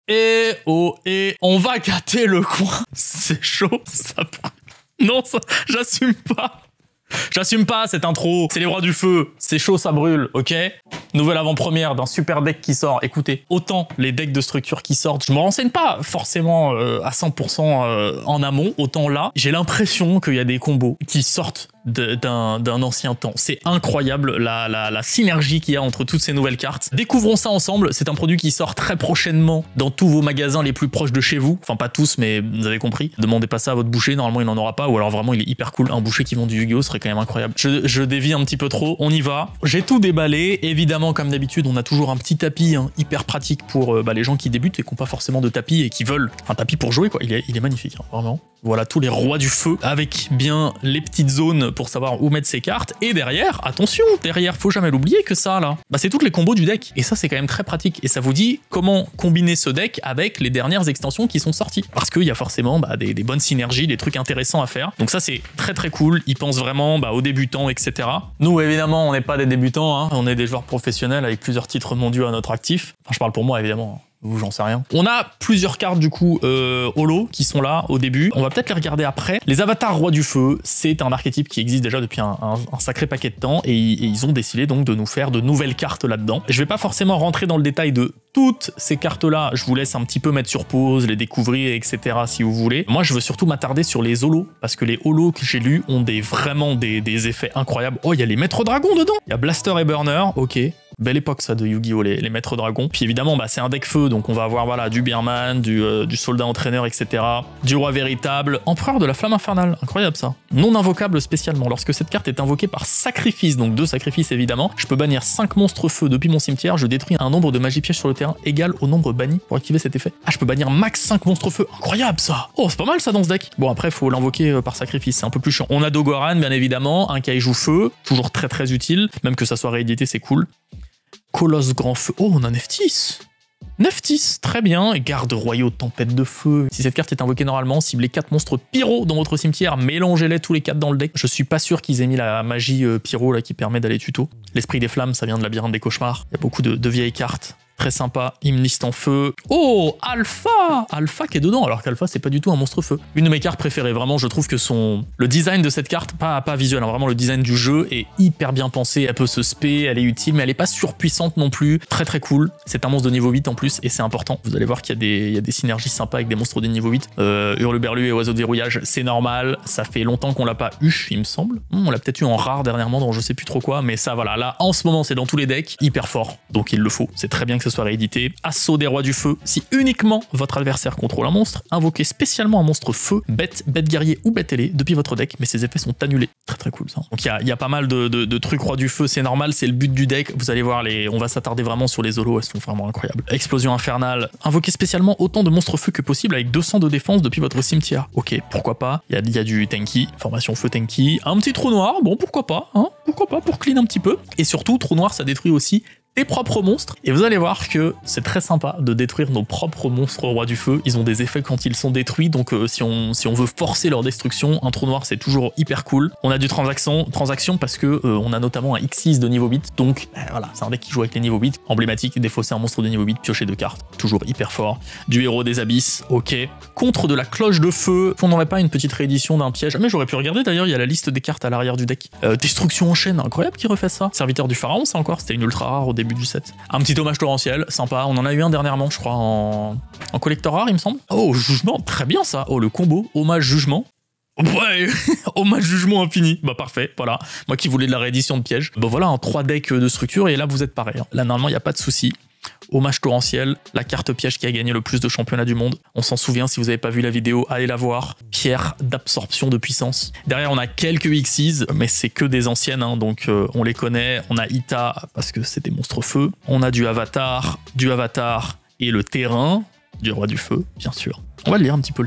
Et oh, et on va gâter le coin. C'est chaud, ça brûle. Non, ça, j'assume pas. J'assume pas cette intro. C'est les rois du feu. C'est chaud, ça brûle, ok? Nouvelle avant-première d'un super deck qui sort. Écoutez, autant les decks de structure qui sortent, je me renseigne pas forcément à 100% en amont. Autant là, j'ai l'impression qu'il y a des combos qui sortent d'un ancien temps. C'est incroyable la synergie qu'il y a entre toutes ces nouvelles cartes. Découvrons ça ensemble. C'est un produit qui sort très prochainement dans tous vos magasins les plus proches de chez vous. Enfin, pas tous, mais vous avez compris. Demandez pas ça à votre boucher. Normalement, il n'en aura pas. Ou alors vraiment, il est hyper cool. Un boucher qui vend du Yu-Gi-Oh! Serait quand même incroyable. Je dévie un petit peu trop. On y va. J'ai tout déballé. Évidemment, comme d'habitude, on a toujours un petit tapis hyper pratique pour les gens qui débutent et qui n'ont pas forcément de tapis et qui veulent un tapis pour jouer, quoi. Il est magnifique, vraiment. Voilà tous les rois du feu avec bien les petites zones pour savoir où mettre ses cartes. Et derrière, attention, derrière, faut jamais l'oublier que ça là, c'est toutes les combos du deck. Et ça, c'est quand même très pratique. Et ça vous dit comment combiner ce deck avec les dernières extensions qui sont sorties. Parce qu'il y a forcément des bonnes synergies, des trucs intéressants à faire. Donc ça, c'est très très cool. Ils pensent vraiment aux débutants, etc. Nous, évidemment, on n'est pas des débutants, hein. On est des joueurs professionnels avec plusieurs titres mondiaux à notre actif. Enfin, je parle pour moi, évidemment. Vous, j'en sais rien. On a plusieurs cartes du coup holo qui sont là au début. On va peut-être les regarder après. Les avatars rois du feu, c'est un archétype qui existe déjà depuis un sacré paquet de temps et ils ont décidé donc de nous faire de nouvelles cartes là-dedans. Je vais pas forcément rentrer dans le détail de toutes ces cartes-là. Je vous laisse un petit peu mettre sur pause, les découvrir, etc. si vous voulez. Moi, je veux surtout m'attarder sur les holos parce que les holos que j'ai lus ont vraiment des effets incroyables. Oh, il y a les maîtres dragons dedans. Il y a Blaster et Burner, ok. Belle époque ça de Yu-Gi-Oh! Les maîtres dragons. Puis évidemment, c'est un deck feu, donc on va avoir du Beerman, du soldat entraîneur, etc. Du roi véritable, empereur de la flamme infernale. Incroyable ça. Non invocable spécialement. Lorsque cette carte est invoquée par sacrifice, donc 2 sacrifices évidemment, je peux bannir 5 monstres feu depuis mon cimetière, je détruis un nombre de magie piège sur le terrain égal au nombre banni pour activer cet effet. Ah, je peux bannir max 5 monstres feu. Incroyable ça. Oh, c'est pas mal ça dans ce deck. Bon, après, faut l'invoquer par sacrifice, c'est un peu plus chiant. On a Dogoran, bien évidemment, un kaiju feu, toujours très très utile, même que ça soit réédité, c'est cool. Colosse grand feu. Oh, on a Nephthys. Nephthys, très bien. Et garde royaux, tempête de feu. Si cette carte est invoquée normalement, ciblez 4 monstres pyro dans votre cimetière, mélangez-les tous les 4 dans le deck. Je suis pas sûr qu'ils aient mis la magie pyro là qui permet d'aller tuto. L'esprit des flammes, ça vient de labyrinthe des cauchemars. Il y a beaucoup de vieilles cartes. Très sympa, hymniste en feu. Oh, Alpha! Alpha qui est dedans, alors qu'Alpha, c'est pas du tout un monstre feu. Une de mes cartes préférées, vraiment, je trouve que le design de cette carte, pas visuel, vraiment le design du jeu est hyper bien pensé. Elle peut se spé, elle est utile, mais elle est pas surpuissante non plus. Très très cool. C'est un monstre de niveau 8 en plus, et c'est important. Vous allez voir qu'il y a des synergies sympas avec des monstres de niveau 8. Hurluberlu et oiseau de verrouillage, c'est normal. Ça fait longtemps qu'on l'a pas eu, il me semble. On l'a peut-être eu en rare dernièrement, dans je sais plus trop quoi, mais ça, voilà. Là, en ce moment, c'est dans tous les decks, hyper fort. Donc il le faut. C'est très bien que soit réédité. Assaut des rois du feu. Si uniquement votre adversaire contrôle un monstre, invoquez spécialement un monstre feu, bête guerrier ou bête ailé depuis votre deck, mais ces effets sont annulés. Très très cool ça. Donc il y a pas mal de trucs rois du feu, c'est normal, c'est le but du deck. Vous allez voir, on va s'attarder vraiment sur les holos, elles sont vraiment incroyables. Explosion infernale. Invoquez spécialement autant de monstres feu que possible avec 200 de défense depuis votre cimetière. Ok, pourquoi pas. Il y a du tanky, formation feu tanky. Un petit trou noir, bon pourquoi pas, hein, pourquoi pas pour clean un petit peu. Et surtout, trou noir ça détruit aussi tes propres monstres, et vous allez voir que c'est très sympa de détruire nos propres monstres rois du feu. Ils ont des effets quand ils sont détruits, donc si on veut forcer leur destruction, un trou noir c'est toujours hyper cool. On a du transaction parce que on a notamment un X6 de niveau 8, donc voilà, c'est un deck qui joue avec les niveaux 8, emblématique, défausser un monstre de niveau 8, piocher 2 cartes, toujours hyper fort. Du héros des abysses, ok. Contre de la cloche de feu, on n'aurait pas une petite réédition d'un piège, mais j'aurais pu regarder d'ailleurs, il y a la liste des cartes à l'arrière du deck. Destruction en chaîne, incroyable qui refait ça. Serviteur du pharaon, ça encore, c'était une ultra rare au début du set. Un petit hommage torrentiel, sympa. On en a eu un dernièrement, je crois, en collector rare, il me semble. Oh, jugement, très bien ça. Oh, le combo, hommage jugement. Ouais, hommage jugement infini. Bah parfait, voilà. Moi qui voulais de la réédition de piège. Bah voilà, 3 decks de structure et là vous êtes pareil. Là normalement il n'y a pas de souci. Hommage torrentiel, la carte piège qui a gagné le plus de championnats du monde. On s'en souvient, si vous n'avez pas vu la vidéo, allez la voir. Pierre d'absorption de puissance. Derrière, on a quelques Xyz, mais c'est que des anciennes, hein, donc on les connaît. On a Ita, parce que c'est des monstres feu. On a du Avatar et le terrain, du roi du feu, bien sûr. On va lire un petit peu le terrain.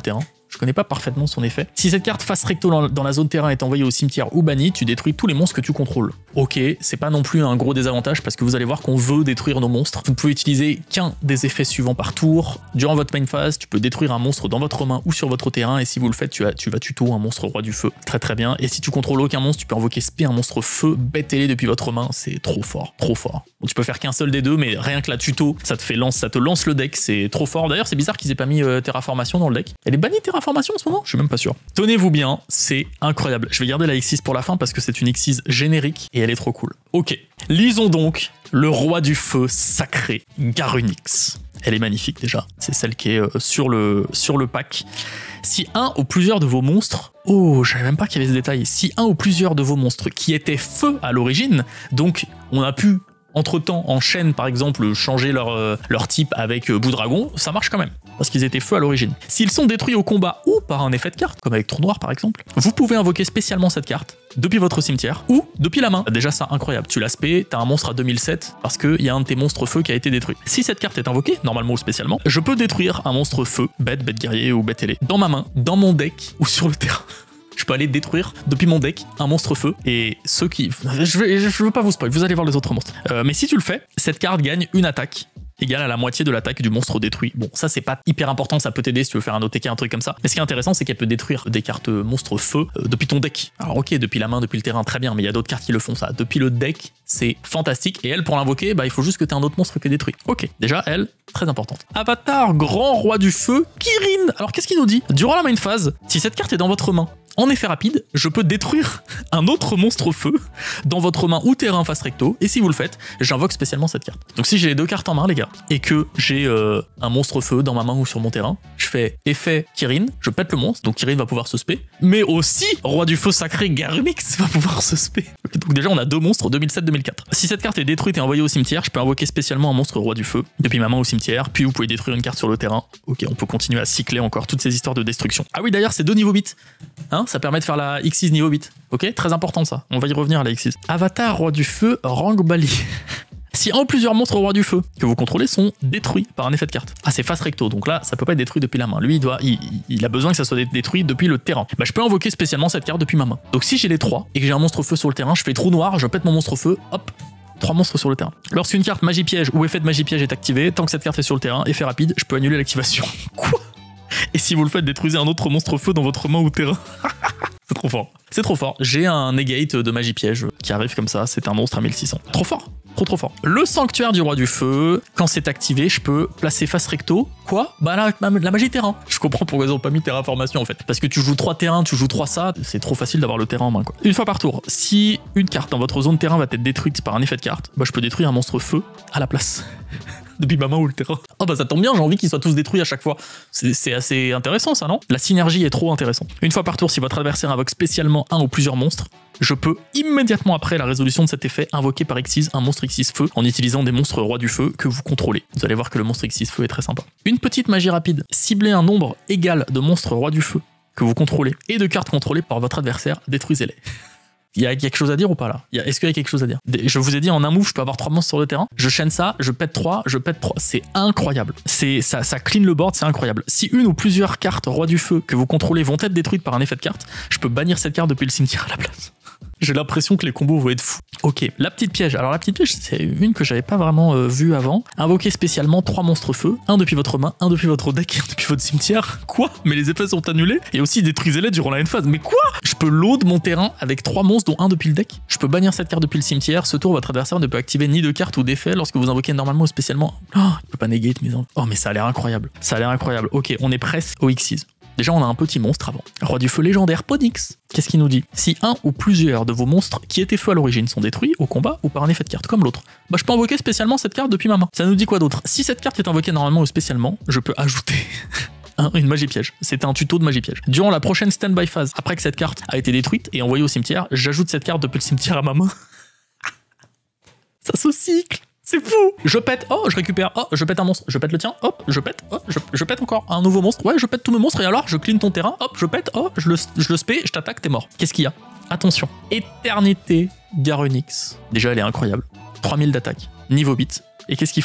Je connais pas parfaitement son effet. Si cette carte face recto dans la zone terrain est envoyée au cimetière ou bannie, tu détruis tous les monstres que tu contrôles. Ok, c'est pas non plus un gros désavantage parce que vous allez voir qu'on veut détruire nos monstres. Vous ne pouvez utiliser qu'un des effets suivants par tour. Durant votre main phase, tu peux détruire un monstre dans votre main ou sur votre terrain et si vous le faites, tu vas tuto un monstre roi du feu. Très très bien. Et si tu contrôles aucun monstre, tu peux invoquer spé un monstre feu bête ailé depuis votre main. C'est trop fort, trop fort. Donc, tu peux faire qu'un seul des deux, mais rien que la tuto, ça te lance le deck, c'est trop fort. D'ailleurs, c'est bizarre qu'ils aient pas mis Terraformation dans le deck. Elle est bannie Terraformation en ce moment? Je suis même pas sûr. Tenez-vous bien, c'est incroyable. Je vais garder la X6 pour la fin parce que c'est une X6 générique et elle est trop cool. Ok, lisons donc le roi du feu sacré, Garunix. Elle est magnifique déjà, c'est celle qui est sur le pack. Si un ou plusieurs de vos monstres... Oh, je savais même pas qu'il y avait ce détail. Si un ou plusieurs de vos monstres qui étaient feu à l'origine, donc on a pu entre-temps en chaîne par exemple changer leur type avec Boudragon, ça marche quand même. Parce qu'ils étaient feu à l'origine. S'ils sont détruits au combat ou par un effet de carte, comme avec Trou Noir par exemple, vous pouvez invoquer spécialement cette carte depuis votre cimetière ou depuis la main. Déjà ça, incroyable. Tu l'aspect, t'as un monstre à 2007 parce qu'il y a un de tes monstres feu qui a été détruit. Si cette carte est invoquée, normalement ou spécialement, je peux détruire un monstre feu, bête guerrier ou bête ailé, dans ma main, dans mon deck ou sur le terrain. Je peux aller détruire depuis mon deck un monstre feu et ceux qui... Je veux pas vous spoil, vous allez voir les autres monstres. Mais si tu le fais, cette carte gagne une attaque égale à la moitié de l'attaque du monstre détruit. Bon, ça c'est pas hyper important, ça peut t'aider si tu veux faire un OTK, un truc comme ça. Mais ce qui est intéressant, c'est qu'elle peut détruire des cartes monstres feu depuis ton deck. Alors ok, depuis la main, depuis le terrain, très bien, mais il y a d'autres cartes qui le font ça. Depuis le deck, c'est fantastique. Et elle, pour l'invoquer, bah il faut juste que t'aies un autre monstre qui est détruit. Ok, déjà, elle, très importante. Avatar, grand roi du feu, Kirin. Alors qu'est-ce qu'il nous dit? Durant la main phase, si cette carte est dans votre main, en effet rapide, je peux détruire un autre monstre feu dans votre main ou terrain face recto, et si vous le faites, j'invoque spécialement cette carte. Donc si j'ai les deux cartes en main, les gars, et que j'ai un monstre feu dans ma main ou sur mon terrain, je fais effet Kirin, je pète le monstre, donc Kirin va pouvoir se spé, mais aussi roi du feu sacré Garunix va pouvoir se spé. Okay, donc déjà on a deux monstres 2007-2004. Si cette carte est détruite et envoyée au cimetière, je peux invoquer spécialement un monstre roi du feu depuis ma main au cimetière, puis vous pouvez détruire une carte sur le terrain. Ok, on peut continuer à cycler encore toutes ces histoires de destruction. Ah oui, d'ailleurs c'est 2 niveaux bits. Hein, ça permet de faire la X6 niveau bit. Ok, très important ça. On va y revenir à la X6. Avatar roi du feu, Rangbali. Si un ou plusieurs monstres roi du feu que vous contrôlez sont détruits par un effet de carte. Ah, c'est face recto, donc là ça peut pas être détruit depuis la main. Lui il a besoin que ça soit détruit depuis le terrain. Bah je peux invoquer spécialement cette carte depuis ma main. Donc si j'ai les 3 et que j'ai un monstre feu sur le terrain, je fais Trou Noir, je pète mon monstre feu, hop, 3 monstres sur le terrain. Lorsqu'une carte magie piège ou effet de magie piège est activé, tant que cette carte est sur le terrain, effet rapide, je peux annuler l'activation. Quoi? Et si vous le faites, détruisez un autre monstre feu dans votre main ou terrain. C'est trop fort. C'est trop fort. J'ai un negate de magie piège qui arrive comme ça, c'est un monstre à 1600. Trop fort. Trop fort. Le sanctuaire du roi du feu, quand c'est activé, je peux placer face recto. Quoi? Bah la magie terrain. Je comprends pourquoi ils ont pas mis terraformation en fait. Parce que tu joues 3 terrains, tu joues 3 ça, c'est trop facile d'avoir le terrain en main quoi. Une fois par tour, si une carte dans votre zone terrain va être détruite par un effet de carte, bah je peux détruire un monstre feu à la place. Depuis ma main ou le terrain. Oh bah ça tombe bien, j'ai envie qu'ils soient tous détruits à chaque fois. C'est assez intéressant ça, non? La synergie est trop intéressante. Une fois par tour, si votre adversaire invoque spécialement un ou plusieurs monstres, je peux immédiatement après la résolution de cet effet invoquer par X6 un monstre X6 feu en utilisant des monstres roi du feu que vous contrôlez. Vous allez voir que le monstre X6 feu est très sympa. Une petite magie rapide. Ciblez un nombre égal de monstres roi du feu que vous contrôlez et de cartes contrôlées par votre adversaire, détruisez-les. Il y a quelque chose à dire ou pas là? Est-ce qu'il y a quelque chose à dire? Je vous ai dit en un move, je peux avoir 3 monstres sur le terrain. Je chaîne ça, je pète 3, je pète 3. C'est incroyable. Ça clean le board, c'est incroyable. Si une ou plusieurs cartes roi du feu que vous contrôlez vont être détruites par un effet de carte, je peux bannir cette carte depuis le cimetière à la place. J'ai l'impression que les combos vont être fous. Ok, la petite piège. Alors la petite piège, c'est une que j'avais pas vraiment vue avant. Invoquez spécialement 3 monstres feu, un depuis votre main, un depuis votre deck, un depuis votre cimetière. Quoi? Mais les effets sont annulés? Et aussi détruisez-les durant la end phase. Mais quoi? Je peux load mon terrain avec 3 monstres, dont un depuis le deck. Je peux bannir cette carte depuis le cimetière. Ce tour, votre adversaire ne peut activer ni de carte ou d'effet lorsque vous invoquez normalement ou spécialement. Oh, il peut pas negate mes envies. Oh, mais ça a l'air incroyable. Ça a l'air incroyable. Ok, on est presque au X6. Déjà, on a un petit monstre avant. Roi du feu légendaire, Ponix. Qu'est-ce qu'il nous dit? Si un ou plusieurs de vos monstres qui étaient feu à l'origine sont détruits au combat ou par un effet de carte, comme l'autre, bah je peux invoquer spécialement cette carte depuis ma main. Ça nous dit quoi d'autre? Si cette carte est invoquée normalement ou spécialement, je peux ajouter une magie piège. C'est un tuto de magie piège. Durant la prochaine stand-by phase, après que cette carte a été détruite et envoyée au cimetière, j'ajoute cette carte depuis le cimetière à ma main. Ça se cycle. C'est fou! Je pète, oh, je récupère, oh, je pète un monstre, je pète le tien, hop, je pète, oh, je pète encore un nouveau monstre, ouais, je pète tous mes monstres et alors je clean ton terrain, hop, je pète, oh, je le spé, je t'attaque, t'es mort. Qu'est-ce qu'il y a? Attention, Éternité Garunix. Déjà, elle est incroyable. 3000 d'attaque, niveau bit. Et qu'est-ce qu'il faut?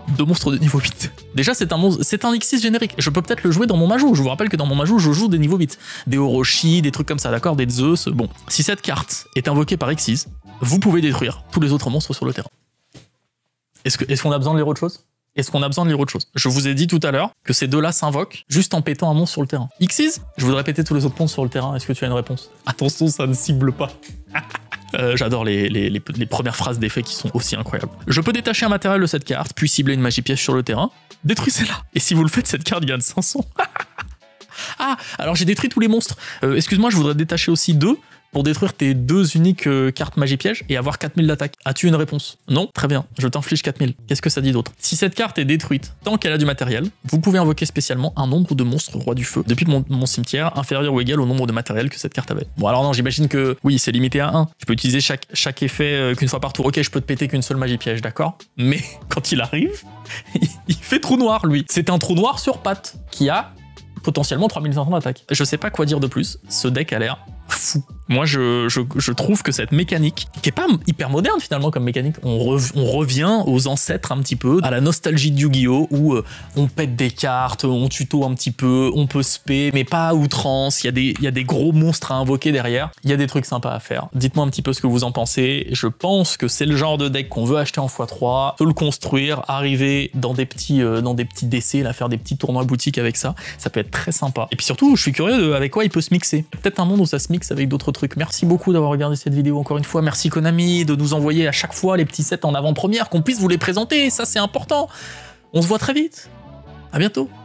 2 monstres de niveau 8. Déjà, c'est un X6 générique. Je peux peut-être le jouer dans mon Majou. Je vous rappelle que dans mon Majou, je joue des niveaux 8. Des Orochi, des trucs comme ça, d'accord? Des Zeus. Bon. Si cette carte est invoquée par X6, vous pouvez détruire tous les autres monstres sur le terrain. Est-ce qu'on a besoin de lire autre chose? Est-ce qu'on a besoin de lire autre chose? Je vous ai dit tout à l'heure que ces deux-là s'invoquent juste en pétant un monstre sur le terrain. X6, je voudrais péter tous les autres monstres sur le terrain. Est-ce que tu as une réponse? Attention, ça ne cible pas. J'adore les premières phrases d'effet qui sont aussi incroyables. Je peux détacher un matériel de cette carte, puis cibler une magie piège sur le terrain. Détruisez-la. Et si vous le faites, cette carte gagne 500. Ah, alors j'ai détruit tous les monstres. Excuse-moi, je voudrais détacher aussi 2 pour détruire tes 2 uniques cartes magie piège et avoir 4000 d'attaque. As-tu une réponse? Non? Très bien, je t'inflige 4000. Qu'est-ce que ça dit d'autre? Si cette carte est détruite, tant qu'elle a du matériel, vous pouvez invoquer spécialement un nombre de monstres roi du feu depuis mon cimetière inférieur ou égal au nombre de matériel que cette carte avait. Bon alors non, j'imagine que oui, c'est limité à 1. Je peux utiliser chaque effet qu'une fois par tour. Ok, je peux te péter qu'une seule magie piège, d'accord? Mais quand il arrive, il fait trou noir lui. C'est un trou noir sur pattes qui a potentiellement 3500 d'attaque. Je sais pas quoi dire de plus, ce deck a l'air fou. Moi, je trouve que cette mécanique, qui est pas hyper moderne finalement comme mécanique, on revient aux ancêtres un petit peu, à la nostalgie de Yu-Gi-Oh! Où on pète des cartes, on tuto un petit peu, on peut spé, mais pas à outrance, il y a des gros monstres à invoquer derrière, il y a des trucs sympas à faire. Dites-moi un petit peu ce que vous en pensez, je pense que c'est le genre de deck qu'on veut acheter en x3, se le construire, arriver dans des petits DC, là, faire des petits tournois boutiques avec ça, ça peut être très sympa. Et puis surtout, je suis curieux avec quoi il peut se mixer. Peut-être un monde où ça se mixe avec d'autres trucs. Merci beaucoup d'avoir regardé cette vidéo encore une fois. Merci Konami de nous envoyer à chaque fois les petits sets en avant-première, qu'on puisse vous les présenter. Ça, c'est important. On se voit très vite. À bientôt.